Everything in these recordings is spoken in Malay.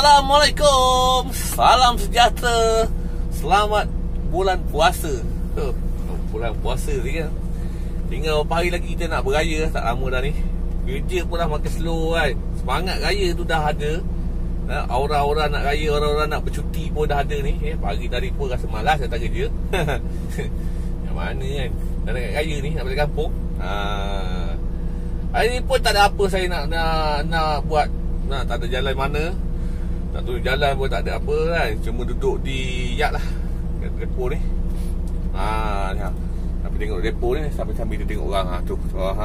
Assalamualaikum. Salam sejahtera. Selamat bulan puasa. Bulan puasa ni kan. Tinggal berapa hari lagi kita nak beraya. Tak lama dah ni. Kerja pun dah makin slow kan. Semangat raya tu dah ada. Orang-orang nak raya, orang-orang nak bercuti pun dah ada ni. Pagi tadi pun rasa malas datang kerja. Yang mana kan. Dah dekat raya ni, nak balik kampung. Hari ni pun tak ada apa saya nak buat. Tak ada jalan mana. Tak tahu jalan pun tak ada apa kan. Cuma duduk di yard lah, kat depo ni. Sampai tengok depo ni, sambil dia tengok orang tu.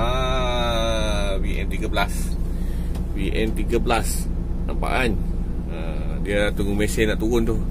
VN13 nampak kan. Dia tunggu mesin nak turun tu.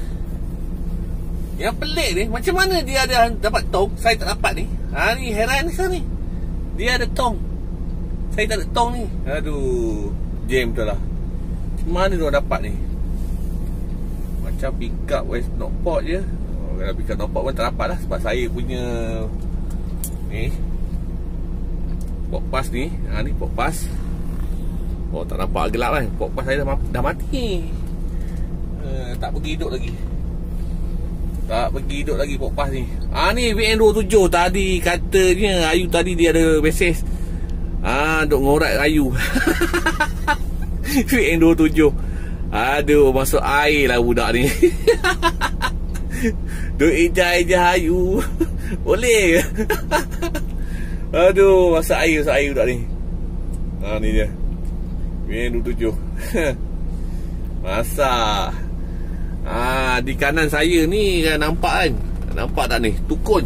Yang pelik ni, macam mana dia ada dapat tong, saya tak dapat ni. Ni heran ni. Dia ada tong, saya tak ada tong ni. Aduh, jam tu lah. Mana dia dapat ni? Macam pick up West Northport je. Kalau pick up Northport pun tak dapat lah. Sebab saya punya ni port pass ni. Ni port pass. Tak nampak gelap kan. Port pass saya dah mati. Tak pergi hidup lagi port pass ni. Ni VN27 tadi katanya Ayu tadi dia ada mesej. Duk ngorat Ayu. VN27. Aduh, masuk air lah budak ni. Duk ejah-ejah Ayu. Boleh. Aduh, masuk air budak ni. Ni dia VN27. Masa di kanan saya ni kan, nampak kan. Nampak tak ni? Tukun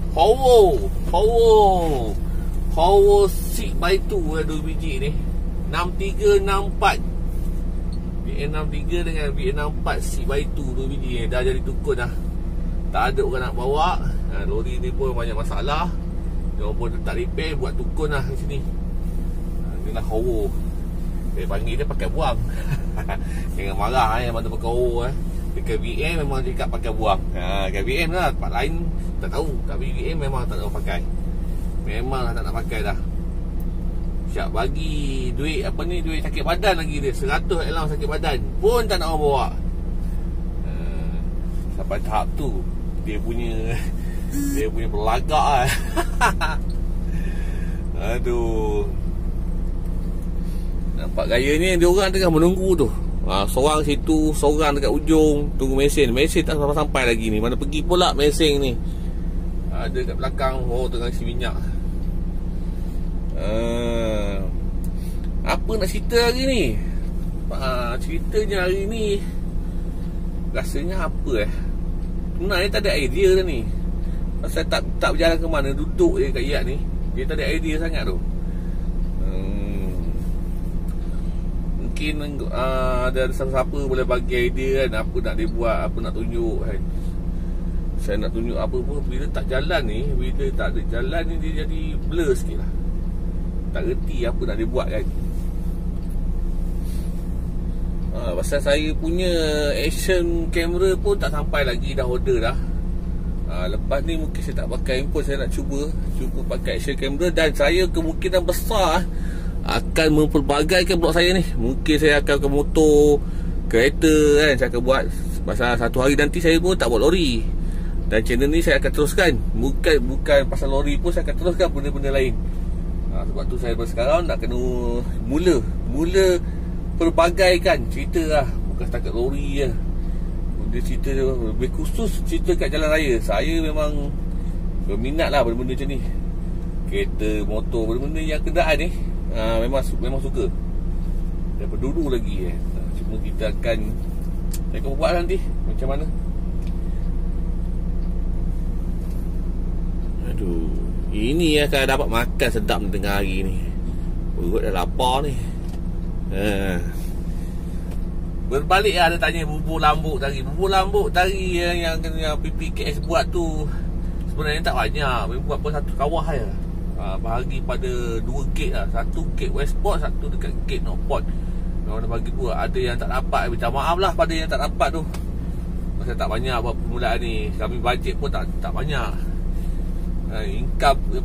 Power 6x2 ada 2 biji ni. 6364 VN63 dengan VN64 6x2 2 biji ni. Dah jadi tukun dah. Tak ada orang nak bawa. Lori ni pun banyak masalah. Dia pun tak repair, buat tukun lah kat sini. Inilah Howo. Saya panggil dia pakai buang. Jangan marah yang mana pakai Howo. Dekat VM memang cakap pakai buang. Kat VM lah, tempat lain tak tahu. Tapi VM memang tak nak pakai. Memang tak nak pakai dah. Siap bagi duit duit sakit badan lagi dia. 100 allowance sakit badan pun tak nak orang bawa. Sampai tahap tu dia punya berlagak lah. Aduh. Nampak gaya ni dia orang tengah menunggu tu. Seorang situ, seorang dekat ujung tunggu mesin. Mesin tak sampai lagi ni. Mana pergi pula mesin ni. Ada kat belakang. Tengah isi minyak. Apa nak cerita hari ni? Ceritanya hari ni rasanya apa sebenarnya tak ada idea dah ni. Pasal tak berjalan ke mana. Duduk je kat yard ni. Dia tak ada idea sangat tu. Mungkin ada siapa boleh bagi idea kan. Apa nak dia buat, apa nak tunjuk kan. Saya nak tunjuk apa pun, bila tak jalan ni, bila tak ada jalan ni, dia jadi blur sikit lah. Tak reti apa nak dia buat kan. Pasal saya punya action camera pun tak sampai lagi. Dah order dah. Lepas ni mungkin saya tak pakai handphone. Saya nak cuba pakai action camera. Dan saya kemungkinan besar akan memperbagaikan blog saya ni. Mungkin saya akan ke motor, kereta kan. Saya akan buat. Pasal satu hari nanti saya pun tak buat lori. Dan channel ni saya akan teruskan. Bukan pasal lori pun, saya akan teruskan benda-benda lain. Sebab tu saya sekarang nak kena mula perbagaikan cerita lah. Bukan setakat lori je. Dia cerita lebih khusus, cerita kat jalan raya. Saya memang berminat lah benda-benda macam ni. Kereta, motor, benda-benda yang kenderaan ni memang suka. Daripada dulu lagi Cuma kita akan buat nanti macam mana. Aduh, ini akan dapat makan sedap di tengah hari ni. Perut dah lapar ni. Berbalik ada tanya bubur lambuk tadi. Bubur lambuk tadi yang PPKS buat tu sebenarnya tak banyak. Mereka buat pun satu kawah je. Bahagi pada 2 gate lah. Satu gate Westport, satu dekat gate Northport. Mereka dah bagi 2. Ada yang tak dapat. Minta maaf lah pada yang tak dapat tu. Pasal tak banyak buat permulaan ni. Kami bajet pun tak banyak.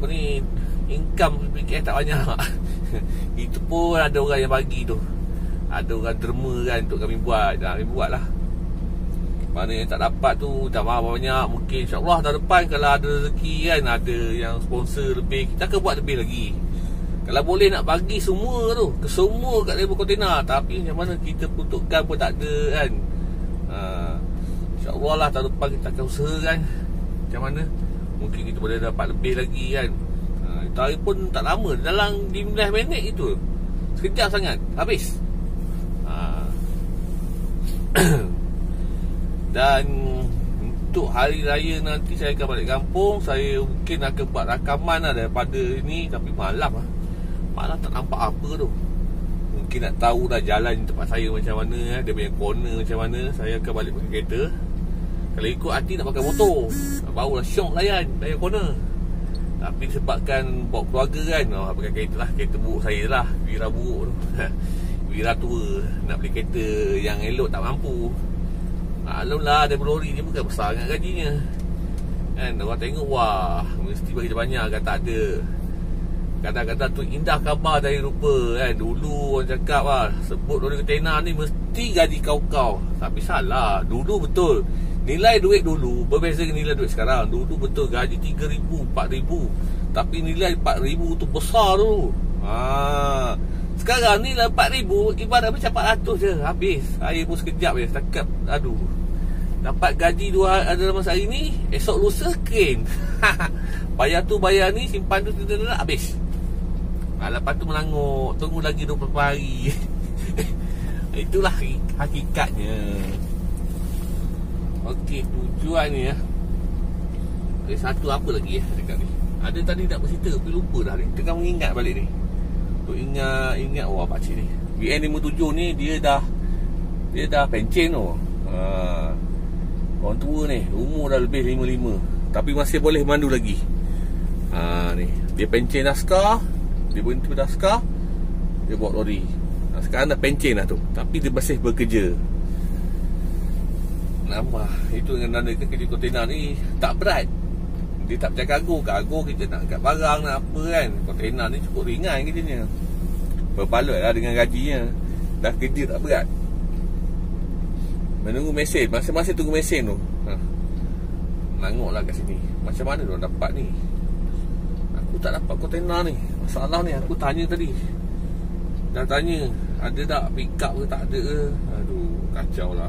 Income PPKS tak banyak. Itu pun ada orang yang bagi tu. ada orang derma kan untuk kami buat. Kami buat lah. Mana yang tak dapat tu dah banyak. Mungkin insyaAllah tahun depan kalau ada rezeki kan, ada yang sponsor lebih, kita akan buat lebih lagi. Kalau boleh nak bagi semua tu ke semua kat label kontena, tapi macam mana kita peruntukkan pun tak ada kan. InsyaAllah lah tahun depan kita akan usahakan macam mana mungkin kita boleh dapat lebih lagi kan. Hari pun tak lama, dalam 15 minit itu, sekejap sangat habis. Dan untuk hari raya nanti saya akan balik kampung. Saya mungkin akan buat rakaman lah daripada ni, tapi malam lah. Malam tak nampak apa tu. Mungkin nak tahu dah jalan tempat saya macam mana, dia punya corner macam mana. Saya akan balik pakai kereta. Kalau ikut hati nak pakai motor, barulah syok layan corner. Tapi disebabkan bawa keluarga kan, pakai kereta lah. Kereta buruk saya lah, Wira buruk tu. Wira tua, nak beli kereta yang elok tak mampu. Maklum lah, dia berlori ni bukan besar sangat gajinya kan. Orang tengok, wah, mesti bagi dia banyak kan, tak ada. Kadang-kadang tu indah khabar dari rupa kan. Dulu orang cakap lah, sebut lori kontena ni mesti gaji kau-kau. Tapi salah, dulu betul. Nilai duit dulu berbeza dengan nilai duit sekarang. Dulu betul gaji 3,000, 4,000. Tapi nilai 4,000 tu besar tu. Sekarang nilai 4,000 ibarat macam 400 je. Habis. Air pun sekejap je. Setakat, aduh, dapat gaji 2 dalam masa hari ni, esok lusa kren. Bayar tu bayar ni, simpan tu habis. Lepas tu melanguk, tunggu lagi 24 hari. Itulah hakikatnya. Okey, tujuan ni ya. Ada satu apa lagi ya dekat ni. Ada tadi nak bercerita tapi lupa dah ni. Tengah mengingat balik ni. Tu ingat wah pakcik ni. BN57 ni dia dah pencen tu. Orang tua ni, umur dah lebih 55, tapi masih boleh mandu lagi. Ni, dia pencen askar, dia berhenti pada askar, dia bawa lori. Sekarang dah pencen lah tu, tapi dia masih bekerja. Nampak itu dengan nandakan kerja kontena ni tak berat. Dia tak macam kargo kita nak angkat barang, nak apa kan. Kontena ni cukup ringan kerjanya. Berbalut lah dengan gajinya. Dah kerja tak berat. Menunggu mesin, masa-masa tunggu mesin tu, nangok lah kat sini. Macam mana dia dapat ni? Aku tak dapat kontena ni. Masalah ni aku tanya tadi. Dah tanya, ada tak pick up ke tak ada ke? Aduh, kacau lah.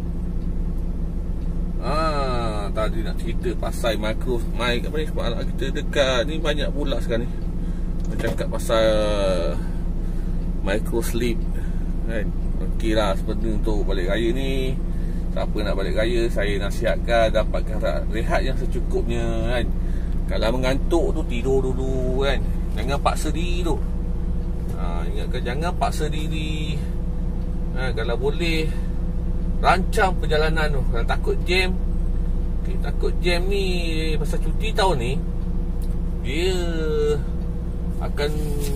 Tadi nak cerita pasal micro mic apa ni, sebab anak kita dekat ni banyak pula sekarang ni bercakap pasal micro sleep kan. Okey lah, sebenarnya untuk balik raya ni, siapa nak balik raya, saya nasihatkan dapatkan rehat yang secukupnya kan. Kalau mengantuk tu tidur dulu kan. Jangan paksa diri tu. Ingatkan jangan paksa diri. Kalau boleh rancang perjalanan tu. Kalau takut jam, takut jam ni pasal cuti tahun ni, dia akan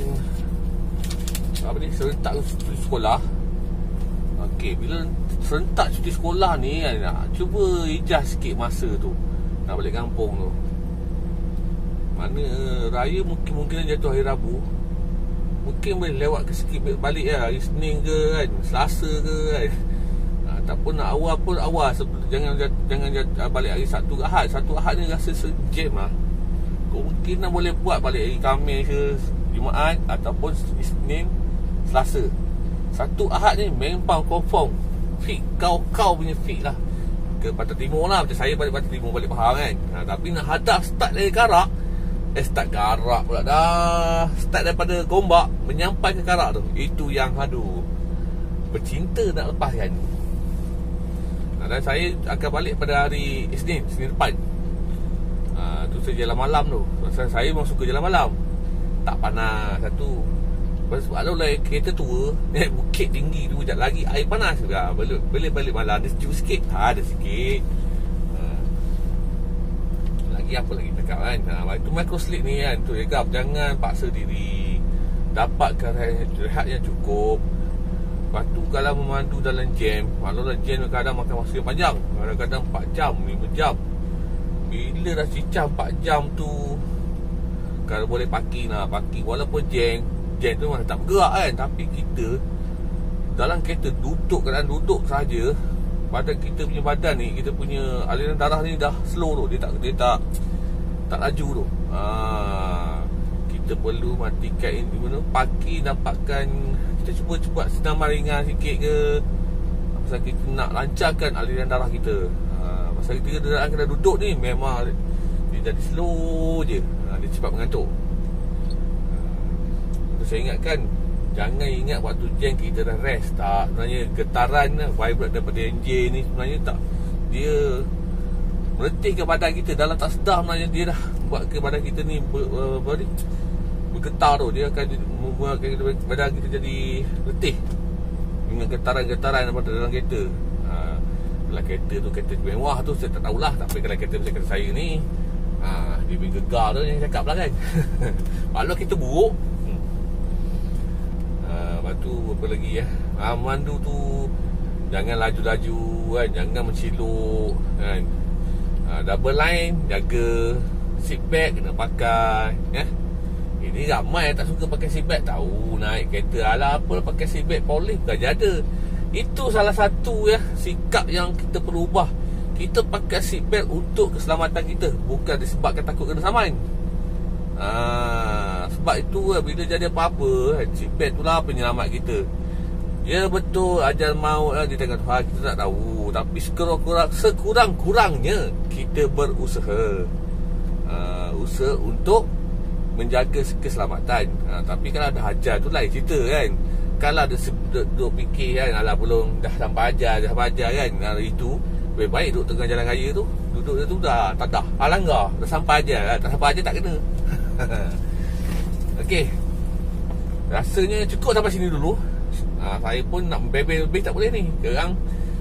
apa ni, serentak cuti sekolah. Okey, bila serentak cuti sekolah ni kan, cuba adjust sikit masa tu nak balik kampung tu. Mana raya mungkin jatuh hari Rabu, mungkin boleh lewat ke sikit balik lah, hari Senin ke kan, Selasa ke kan. Ataupun nak awal pun awal, jangan balik hari Sabtu ke Ahad. Sabtu Ahad ni rasa sejam lah. Kemungkinan boleh buat balik hari Khamis ke Jumaat, ataupun Isnin, Selasa. Sabtu Ahad ni memang confirm fit. Kau punya fit lah ke Pantai Timur lah. Macam saya balik Pantai Timur, balik Pahang kan. Tapi nak hadap start dari Karak, start Karak pula dah. Start daripada Gombak menyampai ke Karak tu, itu yang aduh, bercinta nak lepaskan. Dan saya akan balik pada hari Isnin depan. Tu saya jalan malam tu. Saya memang suka jalan malam, tak panas satu. Sebab lah kereta tua, naik bukit tinggi tu, sekejap lagi air panas juga. Boleh balik malam, dia sejuk sikit. Ada sikit. Lagi apa lagi cakap kan. Itu micro sleep ni kan, tu cakap jangan paksa diri. Dapatkan rehat yang cukup. Lepas tu kalau memandu dalam jam, kalau dalam jam kadang makan masa yang panjang, kadang-kadang 4 jam, 5 jam. Bila dah cicah 4 jam tu, kalau boleh parking lah, parking. Walaupun jam tu mana tak bergerak kan, tapi kita dalam kereta keadaan duduk saja, badan kita punya badan ni, kita punya aliran darah ni dah slow tu. Dia tak laju tu. Kita perlu matikan parking, dapatkan, kita cuba buat senaman ringan sikit ke, pasal kita nak lancarkan aliran darah kita. Pasal kita dalam keadaan duduk ni memang dia jadi slow je, dia cepat mengantuk. Saya ingatkan, jangan ingat waktu jam kita dah rest. Tak, sebenarnya getaran vibrate daripada enjin ni sebenarnya tak, dia meletihkan badan kita. Dalam tak sedar sebenarnya dia dah buat ke badan kita ni bergetar tu. Dia akan membuatkan badan kita jadi letih dengan getaran-getaran daripada dalam kereta. Kalau kereta tu kereta mewah tu saya tak tahulah. Tapi kalau kereta macam kereta saya ni, dia bergegar tu yang cakap lah kan. Kalau kita buruk, lepas tu apa lagi ya, mandu tu jangan laju-laju kan, jangan menceluk kan. Double line, jaga seat belt kena pakai ya. Ini ramai yang tak suka pakai seat belt. Tahu naik kereta, alah apa pakai seat belt, polis bukan ada. Itu salah satu ya sikap yang kita perlu ubah. Kita pakai seat belt untuk keselamatan kita, bukan disebabkan takut kena saman. Sebab itu bila jadi apa-apa, seat belt tu lah penyelamat kita. Ya betul, ajal maut lah di tengah Tuhan, kita tak tahu. Tapi sekurang-kurangnya kita berusaha, usaha untuk menjaga keselamatan. Tapi kalau ada hajal tu lain cerita kan. Kalau ada duduk fikir kan, alah belum dah sampai ajar kan, itu lebih baik duduk tengah jalan raya tu, duduk dia tu dah tak dah langgar, dah sampai ajar. Tak sampai ajar tak kena. Okey, rasanya cukup sampai sini dulu. Saya pun nak membebel lebih tak boleh ni. Kerang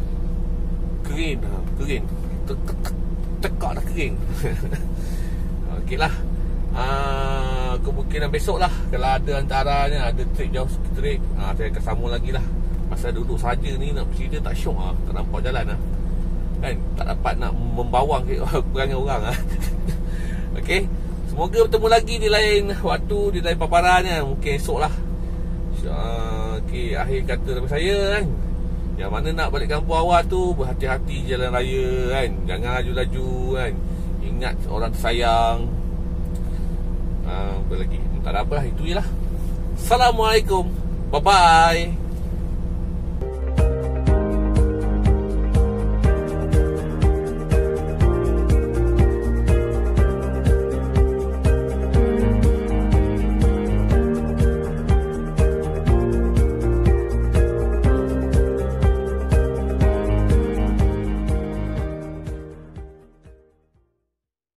kering tekak dah kering. Okey lah, kemungkinan besok lah, kalau ada antaranya ada trip jauh trip, saya akan sambung lagi lah. Pasal duduk saja ni nak bercerita tak syok lah, tak nampak jalan lah kan, tak dapat nak membawang perangai orang lah. Okey, semoga bertemu lagi di lain waktu, di lain paparannya. Mungkin esok lah. Okey, akhir kata daripada saya kan, yang mana nak balik kampung awal tu, berhati-hati jalan raya kan, jangan laju-laju kan, ingat orang tersayang. Apa lagi, tak ada apa lah, itu je lah. Assalamualaikum, bye bye.